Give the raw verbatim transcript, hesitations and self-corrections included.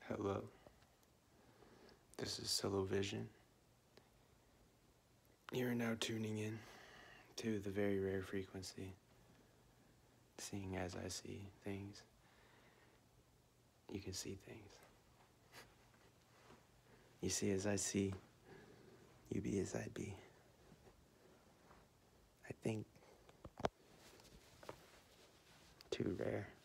Hello, this is PsiloVision. You are now tuning in to the very rare frequency, seeing as I see things, you can see things. You see as I see, you be as I be. I think too rare.